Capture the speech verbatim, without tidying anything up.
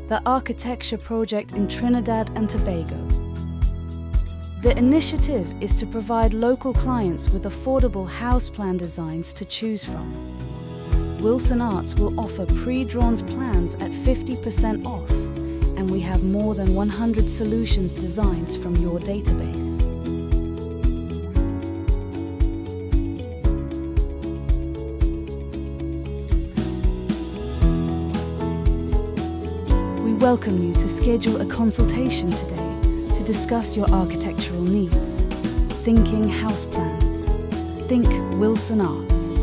the architecture project in Trinidad and Tobago. The initiative is to provide local clients with affordable house plan designs to choose from. WilsonArts will offer pre-drawn plans at fifty percent off, and we have more than one hundred solutions designs from your database. We welcome you to schedule a consultation today to discuss your architectural needs. Thinking house plans. Think WilsonArts.